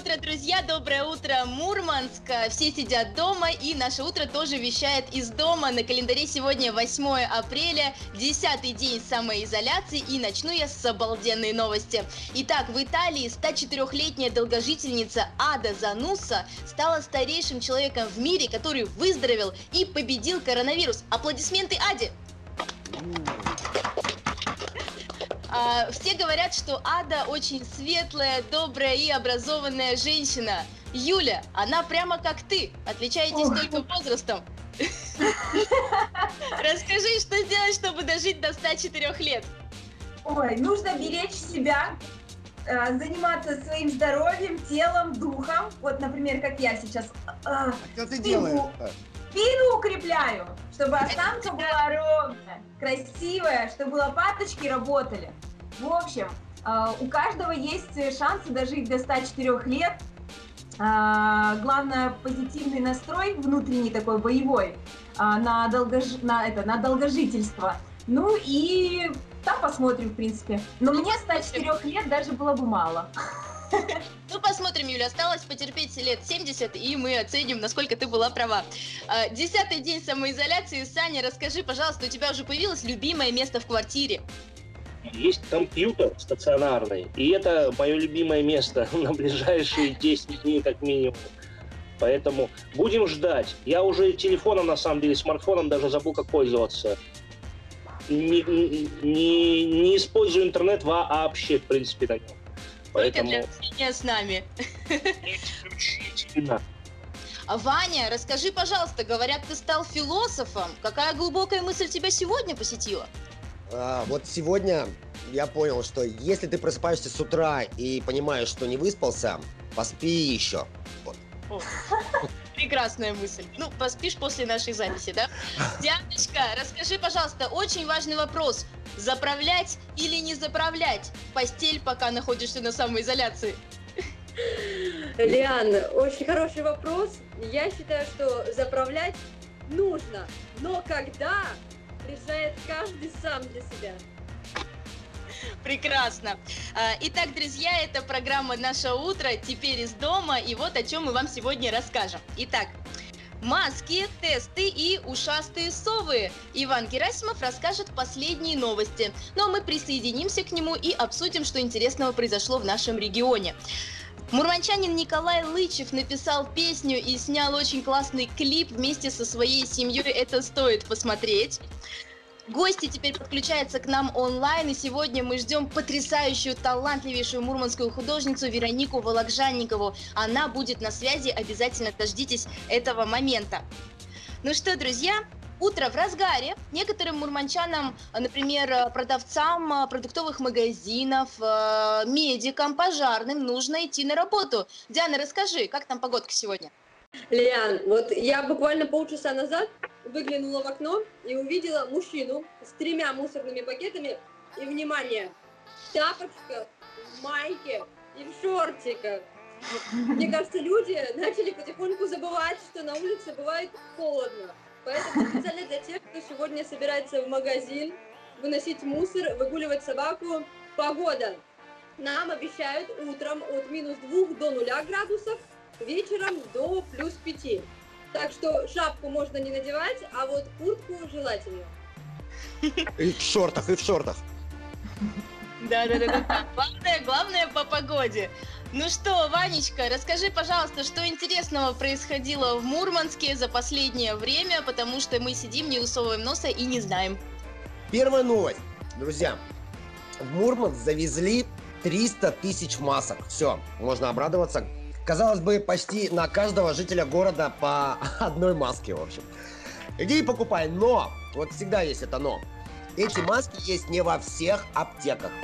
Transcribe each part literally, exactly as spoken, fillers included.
утро, друзья! Доброе утро, Мурманск! Все сидят дома, и наше утро тоже вещает из дома. На календаре сегодня восьмое апреля, десятый день самоизоляции, и начну я с обалденной новости. Итак, в Италии ста четырёхлетняя долгожительница Ада Занусса стала старейшим человеком в мире, который выздоровел и победил коронавирус. Аплодисменты Аде! А, все говорят, что Ада очень светлая, добрая и образованная женщина. Юля, она прямо как ты, отличаетесь Ох. только возрастом. Расскажи, что сделать, чтобы дожить до ста четырёх лет? Ой, нужно беречь себя, заниматься своим здоровьем, телом, духом. Вот, например, как я сейчас. А что ты делаешь? Спину укрепляю, чтобы осанка была ровная, красивая, чтобы лопаточки работали. В общем, у каждого есть шансы дожить до ста четырёх лет. Главное, позитивный настрой, внутренний такой боевой, на, долгож... на, это, на долгожительство. Ну и там посмотрим, в принципе. Но мне ста четырёх лет даже было бы мало. Ну, посмотрим, Юля, осталось потерпеть лет семьдесят, и мы оценим, насколько ты была права. Десятый день самоизоляции. Саня, расскажи, пожалуйста, у тебя уже появилось любимое место в квартире? Есть компьютер стационарный, и это мое любимое место на ближайшие десять дней как минимум. Поэтому будем ждать. Я уже телефоном, на самом деле, смартфоном даже забыл, как пользоваться. Не, не, не использую интернет вообще, в принципе, на нем. Поэтому... Только для общения с нами. Исключительно. А Ваня, расскажи, пожалуйста, говорят, ты стал философом. Какая глубокая мысль тебя сегодня посетила? А, вот сегодня я понял, что если ты просыпаешься с утра и понимаешь, что не выспался, поспи еще. Вот. О, прекрасная мысль. Ну, поспишь после нашей записи, да? Дианочка, расскажи, пожалуйста, очень важный вопрос. Заправлять или не заправлять постель, пока находишься на самоизоляции? Лиан, очень хороший вопрос. Я считаю, что заправлять нужно, но когда, решает каждый сам для себя. Прекрасно. Итак, друзья, это программа «Наше утро», теперь из дома, и вот о чем мы вам сегодня расскажем. Итак, маски, тесты и ушастые совы. Иван Герасимов расскажет последние новости. Ну а мы присоединимся к нему и обсудим, что интересного произошло в нашем регионе. Мурманчанин Николай Лычев написал песню и снял очень классный клип вместе со своей семьей. Это стоит посмотреть. Гости теперь подключаются к нам онлайн, и сегодня мы ждем потрясающую, талантливейшую мурманскую художницу Веронику Вологжанникову. Она будет на связи, обязательно дождитесь этого момента. Ну что, друзья, утро в разгаре. Некоторым мурманчанам, например, продавцам продуктовых магазинов, медикам, пожарным нужно идти на работу. Диана, расскажи, как там погодка сегодня? Лиан, вот я буквально полчаса назад выглянула в окно и увидела мужчину с тремя мусорными пакетами и, внимание, в тапочках, в майке и в шортиках. Мне кажется, люди начали потихоньку забывать, что на улице бывает холодно. Поэтому специально для тех, кто сегодня собирается в магазин, выносить мусор, выгуливать собаку, погода. Нам обещают утром от минус двух до нуля градусов, вечером до плюс пяти. Так что шапку можно не надевать, а вот куртку желательно. И в шортах, и в шортах. Да-да-да. Главное, главное по погоде. Ну что, Ванечка, расскажи, пожалуйста, что интересного происходило в Мурманске за последнее время, потому что мы сидим, не высовываем носа и не знаем. Первая новость, друзья. В Мурманск завезли триста тысяч масок. Все, можно обрадоваться. Казалось бы, почти на каждого жителя города по одной маске, в общем. Иди и покупай, но, вот всегда есть это но. Эти маски есть не во всех аптеках.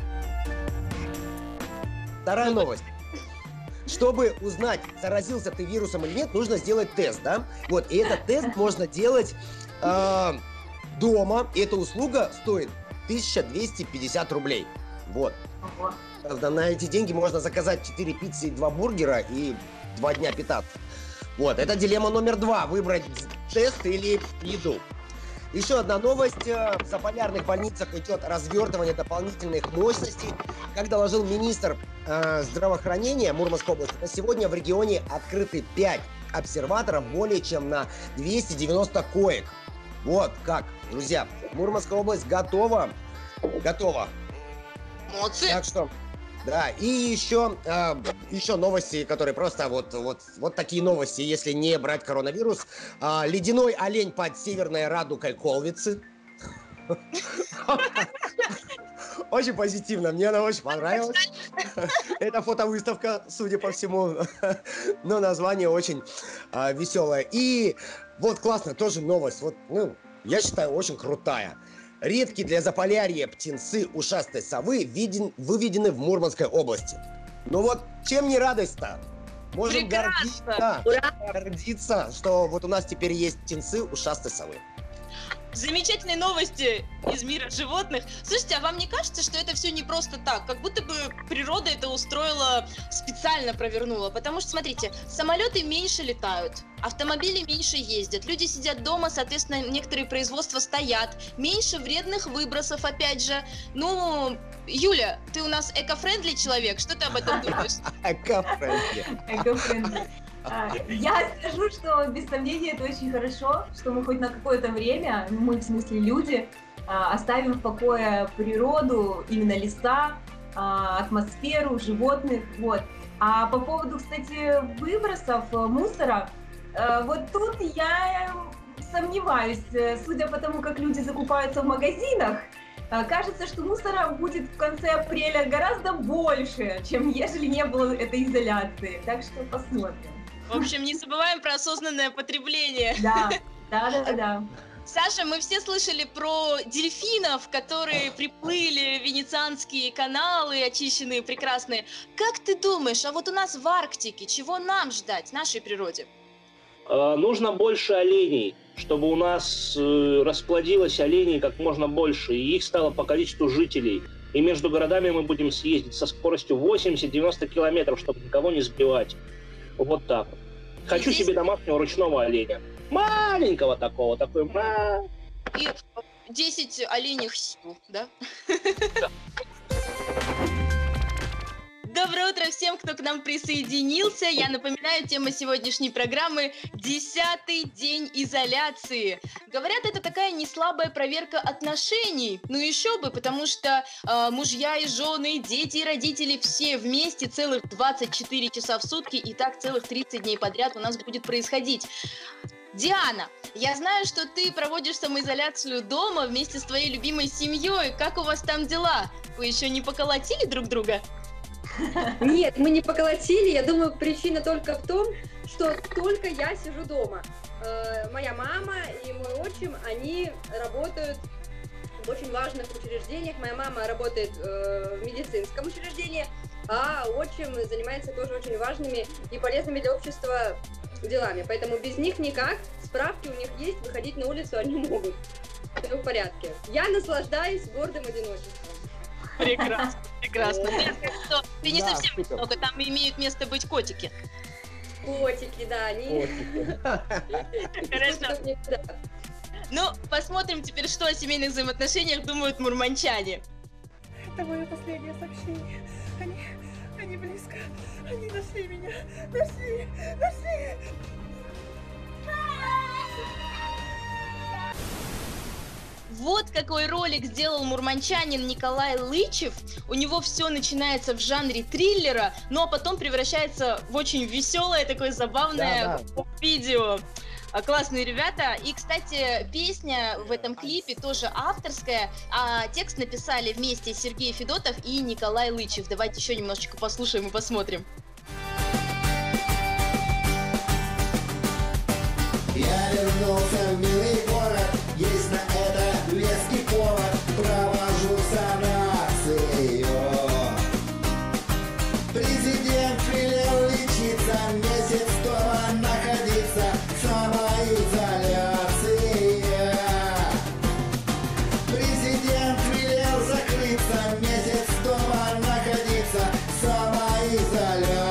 Вторая новость. Чтобы узнать, заразился ты вирусом или нет, нужно сделать тест, да? Вот, и этот тест можно делать э, дома. И эта услуга стоит тысяча двести пятьдесят рублей. Вот. На эти деньги можно заказать четыре пиццы и два бургера и два дня питаться. Вот, это дилемма номер два. Выбрать тест или еду. Еще одна новость. В заполярных больницах идет развертывание дополнительных мощностей. Как доложил министр э, здравоохранения Мурманской области, на сегодня в регионе открыты пять обсерваторов более чем на двести девяносто коек. Вот как, друзья, Мурманская область готова. Готова. Молодцы. Так что, да, и еще, э, еще новости, которые просто вот, вот, вот такие новости, если не брать коронавирус. Э, ледяной олень под Северной Радугой Колвицы. Очень позитивно, мне она очень понравилась. Это фотовыставка, судя по всему, но название очень а, веселое. И вот классно, тоже новость, вот, ну, я считаю, очень крутая. Редкие для Заполярья птенцы ушастой совы виден, выведены в Мурманской области. Ну вот, чем не радость-то? Можем гордиться, гордиться, что вот у нас теперь есть птенцы ушастой совы. Замечательные новости из мира животных. Слушайте, а вам не кажется, что это все не просто так? Как будто бы природа это устроила, специально провернула. Потому что, смотрите, самолеты меньше летают, автомобили меньше ездят, люди сидят дома, соответственно, некоторые производства стоят, меньше вредных выбросов, опять же. Ну, Юля, ты у нас эко-френдли человек, что ты об этом думаешь? Эко-френдли. Эко-френдли. Я скажу, что без сомнения это очень хорошо, что мы хоть на какое-то время, мы в смысле люди, оставим в покое природу, именно леса, атмосферу, животных, вот. А по поводу, кстати, выбросов мусора, вот тут я сомневаюсь, судя по тому, как люди закупаются в магазинах, кажется, что мусора будет в конце апреля гораздо больше, чем ежели не было этой изоляции, так что посмотрим. В общем, не забываем про осознанное потребление. Да, да, да, да. Саша, мы все слышали про дельфинов, которые приплыли в венецианские каналы, очищенные, прекрасные. Как ты думаешь, а вот у нас в Арктике чего нам ждать, нашей природе? Э, нужно больше оленей, чтобы у нас э, расплодилось оленей как можно больше, и их стало по количеству жителей. И между городами мы будем съездить со скоростью восемьдесят-девяносто километров, чтобы никого не сбивать. Вот так. Хочу здесь... себе домашнего ручного оленя. Маленького такого, такой ма. И десять оленях сил, да? Да. Доброе утро всем, кто к нам присоединился. Я напоминаю, тема сегодняшней программы «Десятый день изоляции». Говорят, это такая неслабая проверка отношений. Ну еще бы, потому что э, мужья и жены, и дети, и родители все вместе целых двадцать четыре часа в сутки, и так целых тридцать дней подряд у нас будет происходить. Диана, я знаю, что ты проводишь самоизоляцию дома вместе с твоей любимой семьей. Как у вас там дела? Вы еще не поколотили друг друга? Нет, мы не поколотили. Я думаю, причина только в том, что только я сижу дома. Э, моя мама и мой отчим, они работают в очень важных учреждениях. Моя мама работает э, в медицинском учреждении, а отчим занимается тоже очень важными и полезными для общества делами. Поэтому без них никак. Справки у них есть, выходить на улицу они могут. Все в порядке. Я наслаждаюсь гордым одиночеством. Прекрасно, прекрасно. Ты не Да, совсем супер. много, там имеют место быть котики. Котики, да, они... Хорошо. Ну, посмотрим теперь, что о семейных взаимоотношениях думают мурманчане. Это мое последнее сообщение. Они, они близко. Они нашли меня. Нашли, нашли. Вот какой ролик сделал мурманчанин Николай Лычев. У него все начинается в жанре триллера, но потом превращается в очень веселое, такое забавное Да, видео. А, классные ребята. И, кстати, песня в этом клипе тоже авторская, а текст написали вместе Сергей Федотов и Николай Лычев. Давайте еще немножечко послушаем и посмотрим. Я вернулся в милый город, есть на это веский повод, провожу санацию. Президент велел лечиться, месяц дома находиться, самоизоляция. Президент велел закрыться, месяц дома находиться, самоизоляция.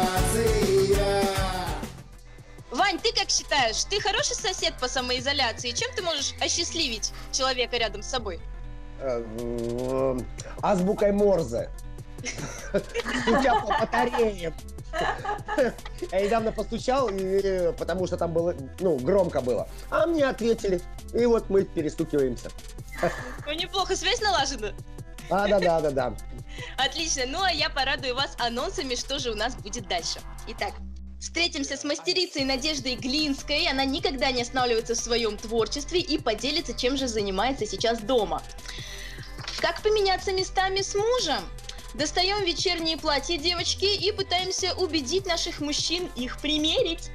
как считаешь, ты хороший сосед по самоизоляции? Чем ты можешь осчастливить человека рядом с собой? Э, м, Азбукой Морзе. Стучал по батареям. Я недавно постучал, и, потому что там было, ну, громко было. А мне ответили. И вот мы перестукиваемся. Ну, неплохо, связь налажена. А, да, да, да, да. Отлично, ну а я порадую вас анонсами, что же у нас будет дальше. Итак, встретимся с мастерицей Надеждой Глинской. Она никогда не останавливается в своем творчестве и поделится, чем же занимается сейчас дома. Как поменяться местами с мужем? Достаем вечерние платья, девочки, и пытаемся убедить наших мужчин их примерить.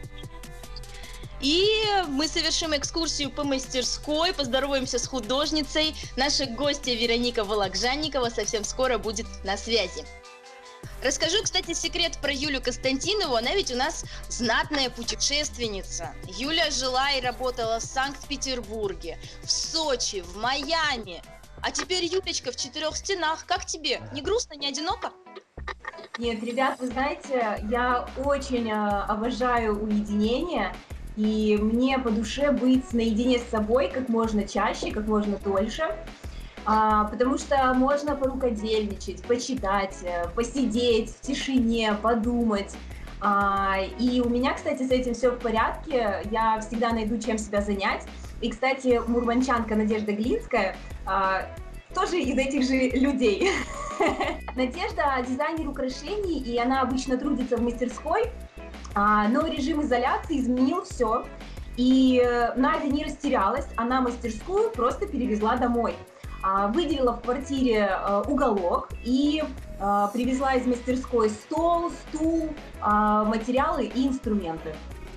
И мы совершим экскурсию по мастерской, поздороваемся с художницей. Наша гостья Вероника Волокжанникова совсем скоро будет на связи. Расскажу, кстати, секрет про Юлю Константинову. Она ведь у нас знатная путешественница. Юля жила и работала в Санкт-Петербурге, в Сочи, в Майами. А теперь Юлечка в четырех стенах. Как тебе? Не грустно, не одиноко? Нет, ребят, вы знаете, я очень э, обожаю уединение, и мне по душе быть наедине с собой как можно чаще, как можно дольше, а, потому что можно порукодельничать, почитать, э, посидеть в тишине, подумать. А, и у меня, кстати, с этим все в порядке, я всегда найду, чем себя занять. И, кстати, мурманчанка Надежда Глинская а, тоже из этих же людей. Надежда дизайнер украшений, и она обычно трудится в мастерской, а, но режим изоляции изменил все. И Надя не растерялась, она мастерскую просто перевезла домой. А, выделила в квартире а, уголок и а, привезла из мастерской стол, стул, а, материалы и инструменты.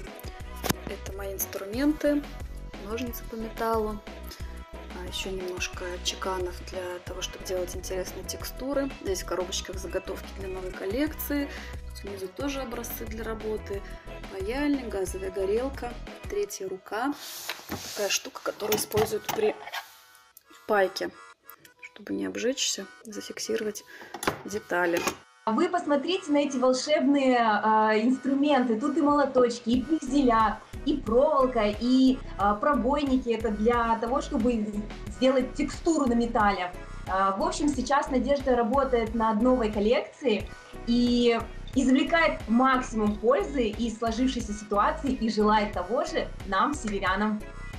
Это мои инструменты, ножницы по металлу, а еще немножко чеканов для того, чтобы делать интересные текстуры. Здесь в коробочках заготовки для новой коллекции. Снизу тоже образцы для работы. Паяльник, газовая горелка, третья рука. Такая штука, которую используют при пайке, чтобы не обжечься, зафиксировать детали. Вы посмотрите на эти волшебные э, инструменты. Тут и молоточки, и пузеля, и проволока, и э, пробойники. Это для того, чтобы сделать текстуру на металле. Э, в общем, сейчас Надежда работает над новой коллекцией и извлекает максимум пользы из сложившейся ситуации и желает того же нам, северянам.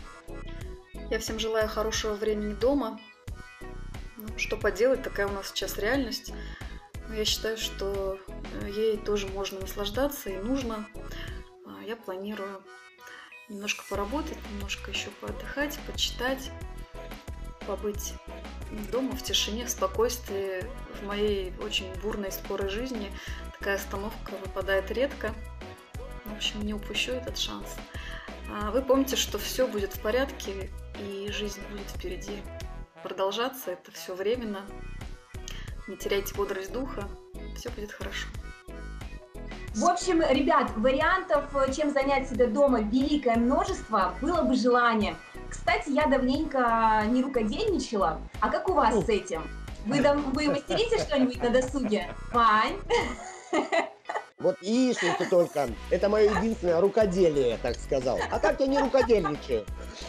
Я всем желаю хорошего времени дома. Ну, что поделать, такая у нас сейчас реальность. Но я считаю, что ей тоже можно наслаждаться и нужно. Я планирую немножко поработать, немножко еще поотдыхать, почитать, побыть дома в тишине, в спокойствии. В моей очень бурной, скорой жизни такая остановка выпадает редко. В общем, не упущу этот шанс. Вы помните, что все будет в порядке и жизнь будет впереди продолжаться. Это все временно. Не теряйте бодрость духа, все будет хорошо. В общем, ребят, вариантов, чем занять себя дома, великое множество, было бы желание. Кстати, я давненько не рукодельничала. А как у вас с этим? Вы, вы мастерите что-нибудь на досуге? Вань? Вот видишь, ты только, это мое единственное рукоделие, я так сказал. А так я не рукодельничаю.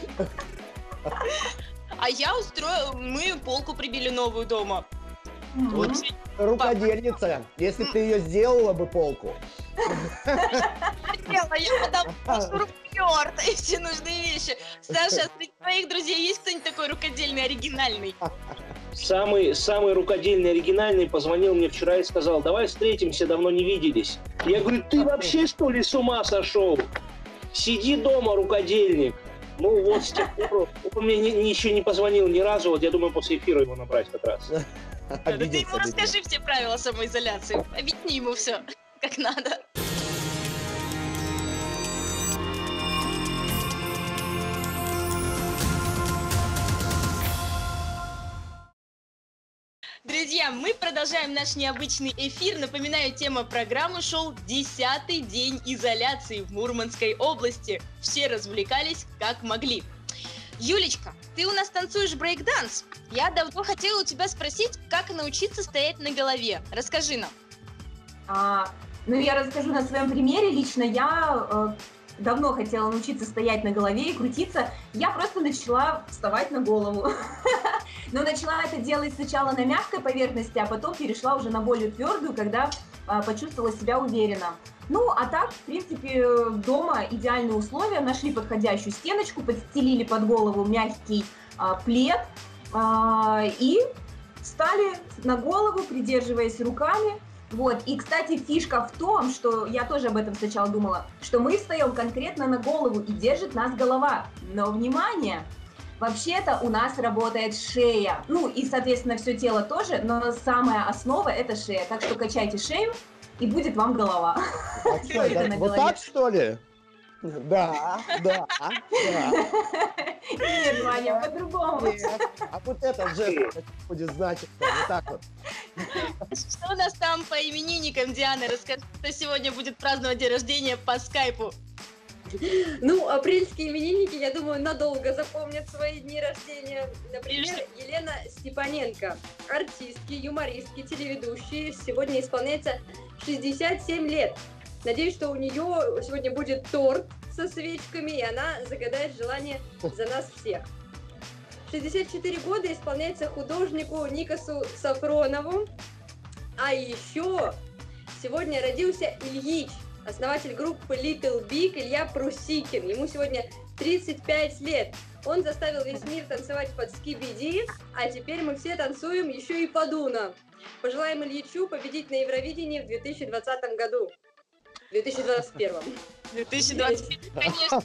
А я устроила, мы полку прибили новую дома. Вот рукодельница, если бы ты ее сделала бы полку. Я подам шуруповерт и все нужные вещи. Саша, среди твоих друзей есть кто-нибудь такой рукодельный, оригинальный? Самый, самый рукодельный, оригинальный позвонил мне вчера и сказал: давай встретимся, давно не виделись. Я говорю: ты вообще что ли с ума сошел? Сиди дома, рукодельник. Ну вот с тех пор он мне ни, ни, еще не позвонил ни разу, вот я думаю после эфира его набрать как раз. Да ты ему расскажи все правила самоизоляции, объясни ему все как надо. Друзья, мы продолжаем наш необычный эфир. Напоминаю, тема программы шоу «Десятый день изоляции в Мурманской области». Все развлекались как могли. Юлечка, ты у нас танцуешь брейк-данс. Я давно хотела у тебя спросить, как научиться стоять на голове. Расскажи нам. А, ну, я расскажу на своем примере. Лично я э, давно хотела научиться стоять на голове и крутиться, я просто начала вставать на голову. Но начала это делать сначала на мягкой поверхности, а потом перешла уже на более твердую, когда а, почувствовала себя уверенно. Ну, а так, в принципе, дома идеальные условия. Нашли подходящую стеночку, подстелили под голову мягкий а, плед а, и встали на голову, придерживаясь руками. Вот. И, кстати, фишка в том, что я тоже об этом сначала думала, что мы встаем конкретно на голову и держит нас голова. Но, внимание! Вообще-то у нас работает шея. Ну и, соответственно, все тело тоже, но самая основа – это шея. Так что качайте шею, и будет вам голова. Так что, да, вот так, что ли? Да, да, да. Нет, Ваня, по-другому. А вот это жест будет значить, вот так вот. Что у нас там по именинникам, Диана? Расскажи, кто сегодня будет праздновать день рождения по скайпу. Ну, апрельские именинники, я думаю, надолго запомнят свои дни рождения. Например, Елена Степаненко, артистки, юмористки, телеведущие. Сегодня исполняется шестьдесят семь лет. Надеюсь, что у нее сегодня будет торт со свечками, и она загадает желание за нас всех. шестьдесят четыре года исполняется художнику Никасу Сафронову. А еще сегодня родился Ильич, основатель группы Little Big Илья Прусикин. Ему сегодня тридцать пять лет. Он заставил весь мир танцевать под Скибиди, а теперь мы все танцуем еще и под Уно. Пожелаем Ильичу победить на Евровидении в две тысячи двадцатом году. В две тысячи двадцать первом. две тысячи двадцать первом, конечно.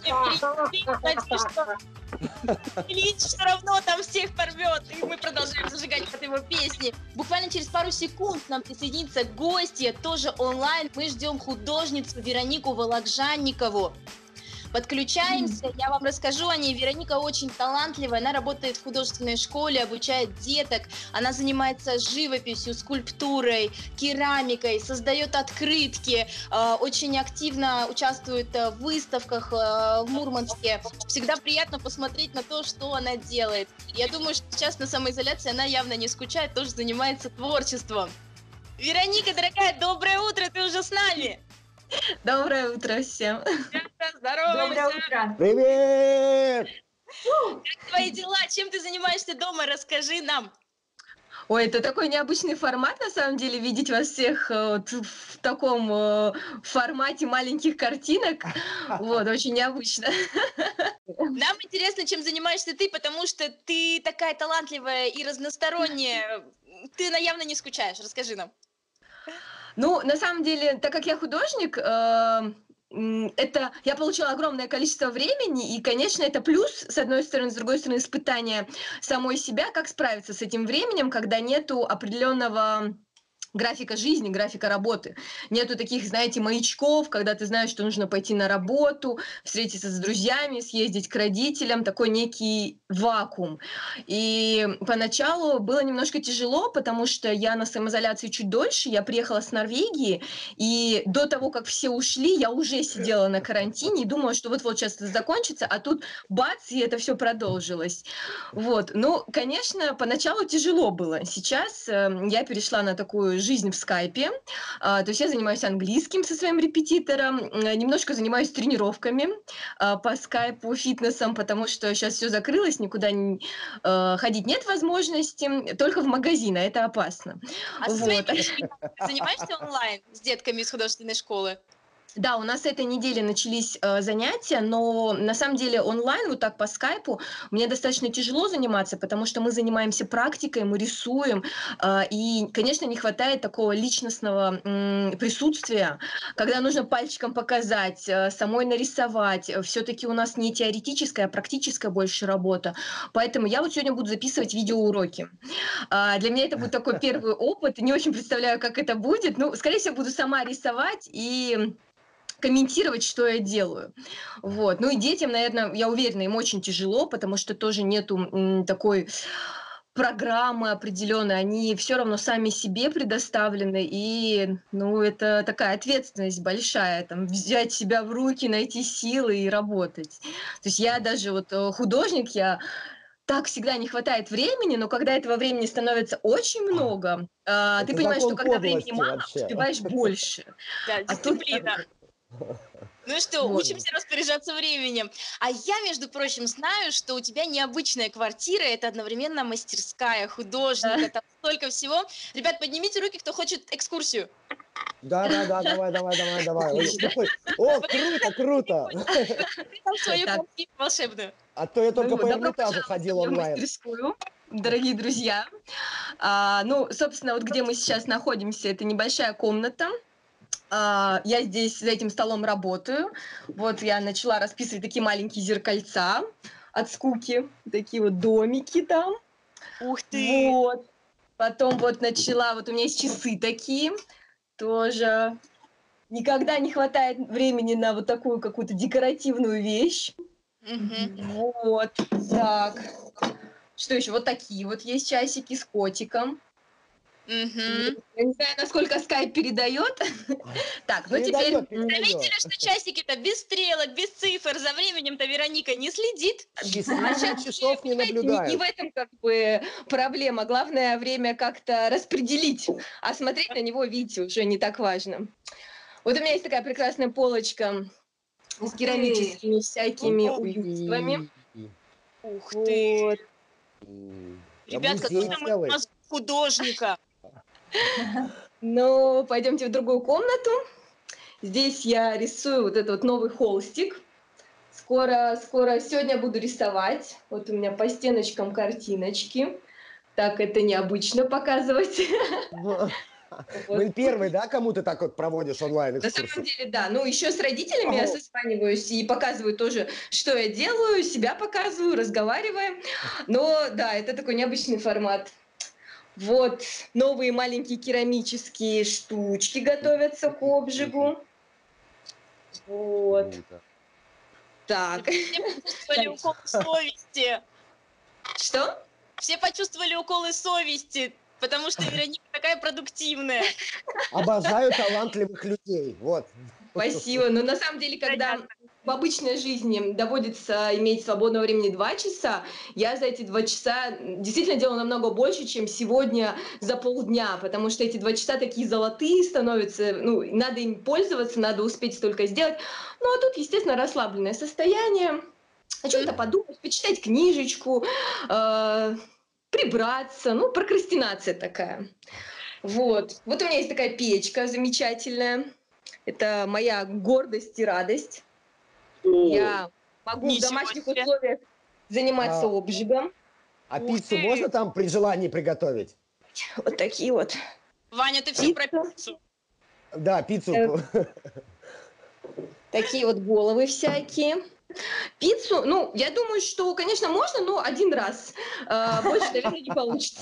Ильич все равно там всех порвет, и мы продолжаем зажигать под его песни. Буквально через пару секунд к нам присоединится гостья, тоже онлайн. Мы ждем художницу Веронику Вологжанникову. Подключаемся, я вам расскажу о ней. Вероника очень талантливая, она работает в художественной школе, обучает деток, она занимается живописью, скульптурой, керамикой, создает открытки, э, очень активно участвует в выставках э, в Мурманске. Всегда приятно посмотреть на то, что она делает. Я думаю, что сейчас на самоизоляции она явно не скучает, тоже занимается творчеством. Вероника, дорогая, доброе утро, ты уже с нами? Доброе утро всем. Здорово. Доброе утро. Привет! Как твои дела? Чем ты занимаешься дома? Расскажи нам. Ой, это такой необычный формат, на самом деле, видеть вас всех вот, в таком э, формате маленьких картинок. Вот, очень необычно. Нам интересно, чем занимаешься ты, потому что ты такая талантливая и разносторонняя. Ты явно не скучаешь. Расскажи нам. Ну, на самом деле, так как я художник, э, это я получила огромное количество времени, и, конечно, это плюс, с одной стороны, с другой стороны, испытание самой себя, как справиться с этим временем, когда нету определенного графика жизни, графика работы. Нету таких, знаете, маячков, когда ты знаешь, что нужно пойти на работу, встретиться с друзьями, съездить к родителям, такой некий вакуум. И поначалу было немножко тяжело, потому что я на самоизоляции чуть дольше, я приехала с Норвегии, и до того, как все ушли, я уже сидела на карантине и думала, что вот-вот сейчас это закончится, а тут бац, и это все продолжилось. Вот. Ну, конечно, поначалу тяжело было. Сейчас э, я перешла на такую жизнь в скайпе, а, то есть я занимаюсь английским со своим репетитором, а, немножко занимаюсь тренировками а, по скайпу, фитнесом, потому что сейчас все закрылось, никуда не, а, ходить нет возможности, только в магазин, а это опасно. А вот. Со своими детьми занимаешься онлайн с детками из художественной школы? Да, у нас этой неделе начались э, занятия, но на самом деле онлайн, вот так по скайпу, мне достаточно тяжело заниматься, потому что мы занимаемся практикой, мы рисуем, э, и, конечно, не хватает такого личностного э, присутствия, когда нужно пальчиком показать, э, самой нарисовать. Все-таки у нас не теоретическая, а практическая больше работа, поэтому я вот сегодня буду записывать видеоуроки. Э, для меня это будет такой первый опыт, не очень представляю, как это будет, ну, скорее всего, буду сама рисовать и комментировать, что я делаю. Вот. Ну и детям, наверное, я уверена, им очень тяжело, потому что тоже нету м, такой программы определенной, они все равно сами себе предоставлены, и ну, это такая ответственность большая, там, взять себя в руки, найти силы и работать. То есть я даже вот художник, я так всегда не хватает времени, но когда этого времени становится очень много, э, ты понимаешь, что когда времени мало, вообще. успеваешь больше. Да, дисциплина. Ну, Ну что, Вот. учимся распоряжаться временем. А я, между прочим, знаю, что у тебя необычная квартира, это одновременно мастерская художника, там столько всего. Ребят, поднимите руки, кто хочет экскурсию. Да, да, да, давай, давай, давай, давай. Ой, О, круто, круто. Ты там свою Так. квартиру волшебную. А то я только Ну, по добро Эрмитажу пожаловать ходил ко мне в онлайн. мастерскую, дорогие друзья. А, ну, собственно, вот где мы сейчас находимся, это небольшая комната. А, я здесь за этим столом работаю. Вот я начала расписывать такие маленькие зеркальца от скуки, такие вот домики там. Ух ты! Вот. Потом вот начала, вот у меня есть часы такие, тоже. Никогда не хватает времени на вот такую какую-то декоративную вещь. Мгм. Вот, так. Что еще? Вот такие вот есть часики с котиком. Мгм. Я не знаю, насколько скайп передает. Так, ну теперь... Передает, м, передает. Заметили, что часики-то без стрелок, без цифр, за временем-то Вероника не следит. Часы А щас, часов не понимаете, не, не наблюдают. в этом как бы проблема. Главное время как-то распределить, а смотреть на него, видите, уже не так важно. Вот у меня есть такая прекрасная полочка с Ух ты. керамическими всякими Ого. уютствами. Ух ты! Вот. М, я Ребят, музей какой там целый. у нас художника. Ну, пойдемте в другую комнату. Здесь я рисую вот этот вот новый холстик. Скоро, скоро сегодня буду рисовать. Вот у меня по стеночкам картиночки. Так, это необычно показывать. Мы первый, да, кому ты так вот проводишь онлайн На самом экскурсию? деле, да. Ну, еще с родителями я Ого. созваниваюсь и показываю тоже, что я делаю, себя показываю, разговариваем. Но, да, это такой необычный формат. Вот, новые маленькие керамические штучки готовятся к обжигу. Вот, Круто. так. Все почувствовали укол совести. Что? Все почувствовали уколы совести, потому что Вероника такая продуктивная. Обожаю талантливых людей. Вот. Спасибо. Но на самом деле, когда в обычной жизни доводится иметь свободного времени два часа, я за эти два часа действительно делаю намного больше, чем сегодня за полдня, потому что эти два часа такие золотые становятся, ну, надо им пользоваться, надо успеть столько сделать. Ну, а тут, естественно, расслабленное состояние, о чем-то подумать, почитать книжечку, э, прибраться, ну, прокрастинация такая. Вот. Вот у меня есть такая печка замечательная. Это моя гордость и радость. О, Я могу в Ничего домашних себе. условиях заниматься А. обжигом. А Ух пиццу ты. можно там при желании приготовить? Вот такие вот. Ваня, ты все про Пицца. пиццу. Да, пиццу. Э. Такие вот головы всякие. Пиццу, ну, я думаю, что, конечно, можно, но один раз. А, больше, наверное, не получится.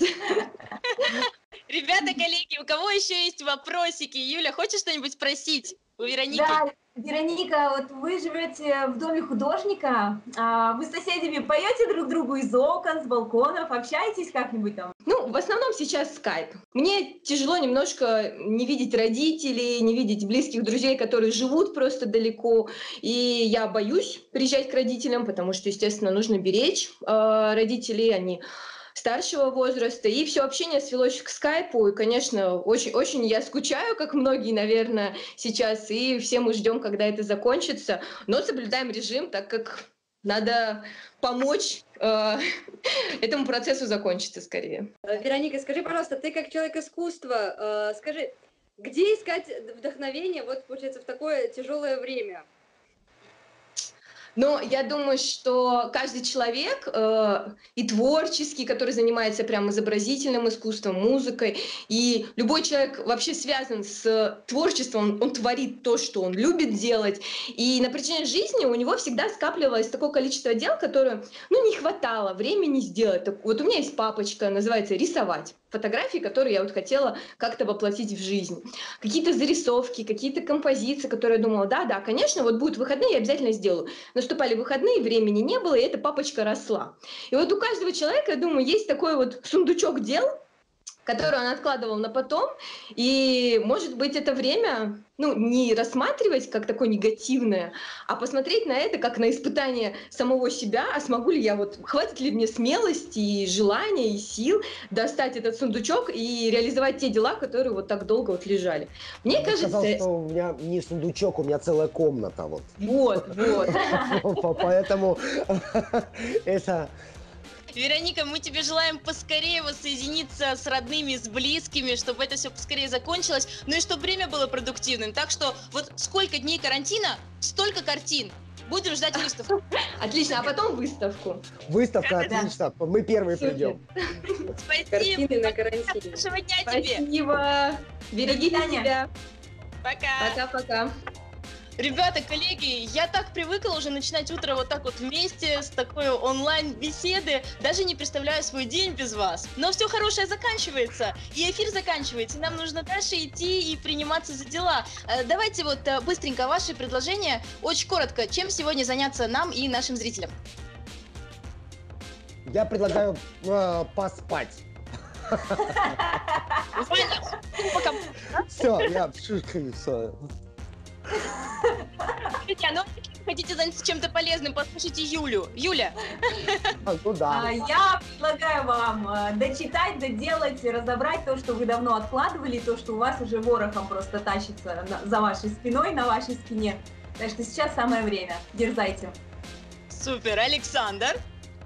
Ребята, коллеги, у кого еще есть вопросики? Юля, хочешь что-нибудь спросить у Вероники? Да, Вероника, вот вы живете в доме художника, а вы с соседями поете друг другу из окон, с балконов, общаетесь как-нибудь там? Ну, в основном сейчас скайп. Мне тяжело немножко не видеть родителей, не видеть близких друзей, которые живут просто далеко. И я боюсь приезжать к родителям, потому что, естественно, нужно беречь э, родителей, они старшего возраста. И все общение свелось к скайпу. И, конечно, очень-очень я скучаю, как многие, наверное, сейчас. И все мы ждем, когда это закончится. Но соблюдаем режим, так как надо помочь э, этому процессу закончиться скорее. Э, Вероника, скажи, пожалуйста, ты как человек искусства, э, скажи, где искать вдохновение, вот, получается, в такое тяжелое время? Но я думаю, что каждый человек э, и творческий, который занимается прям изобразительным искусством, музыкой, и любой человек вообще связан с творчеством, он творит то, что он любит делать, и на протяжении жизни у него всегда скапливалось такое количество дел, которое, ну, не хватало времени сделать. Так, вот у меня есть папочка, называется «Рисовать». Фотографии, которые я вот хотела как-то воплотить в жизнь. Какие-то зарисовки, какие-то композиции, которые я думала, да-да, конечно, вот будут выходные, я обязательно сделаю. Наступали выходные, времени не было, и эта папочка росла. И вот у каждого человека, я думаю, есть такой вот сундучок дел, которое он откладывал на потом. И, может быть, это время, ну, не рассматривать как такое негативное, а посмотреть на это как на испытание самого себя, а смогу ли я, вот, хватит ли мне смелости и желания, и сил достать этот сундучок и реализовать те дела, которые вот так долго вот лежали. Мне Я бы кажется... сказал, что у меня не сундучок, у меня целая комната, вот. Вот, вот. Поэтому это... Вероника, мы тебе желаем поскорее воссоединиться с родными, с близкими, чтобы это все поскорее закончилось, ну и чтобы время было продуктивным. Так что вот сколько дней карантина, столько картин. Будем ждать выставку. Отлично, а потом выставку. Выставка, отлично. Мы первые Супер. придем. Спасибо. Картины на карантине. Хорошего дня тебе. Спасибо. Берегите До свидания. себя. Пока. Пока-пока. Ребята, коллеги, я так привыкла уже начинать утро вот так вот вместе с такой онлайн-беседы. Даже не представляю свой день без вас. Но все хорошее заканчивается, и эфир заканчивается. Нам нужно дальше идти и приниматься за дела. Э, Давайте вот э, быстренько ваши предложения. Очень коротко, чем сегодня заняться нам и нашим зрителям? Я предлагаю э, поспать. Все, я шишкаю, все. Друзья, ну если вы хотите заняться чем-то полезным, послушайте Юлю. Юля. Ну да. А, Я предлагаю вам э, дочитать, доделать, разобрать то, что вы давно откладывали, то, что у вас уже ворохом просто тащится на- за вашей спиной, на вашей спине. Так что сейчас самое время. Дерзайте. Супер, Александр.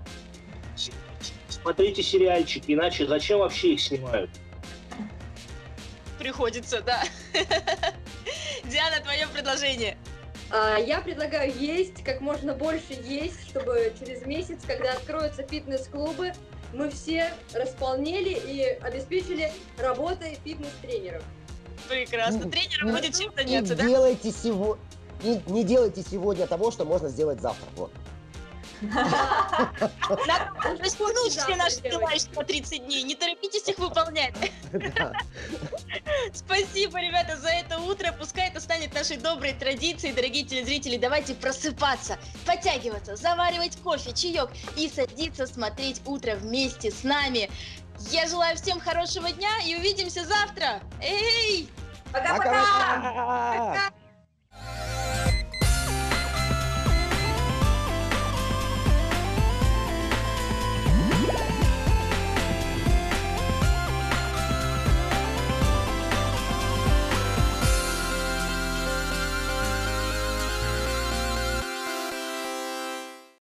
Смотрите сериальчики, иначе зачем вообще их снимают? Приходится, да. Диана, твое предложение. А, Я предлагаю есть, как можно больше есть, чтобы через месяц, когда откроются фитнес-клубы, мы все располнели и обеспечили работой фитнес-тренеров. Прекрасно. Ну, Тренером ну, будет чем Не заняться, да? делайте сего- не- не делайте сегодня того, что можно сделать завтра. Вот. Надо Уже растянуть все завтра наши делать. дела еще на тридцать дней. Не торопитесь их выполнять. Да. Спасибо, ребята, за это утро. Пускай это станет нашей доброй традицией, дорогие телезрители. Давайте просыпаться, подтягиваться, заваривать кофе, чаек и садиться смотреть утро вместе с нами. Я желаю всем хорошего дня и увидимся завтра. Эй! Пока-пока! Пока-пока!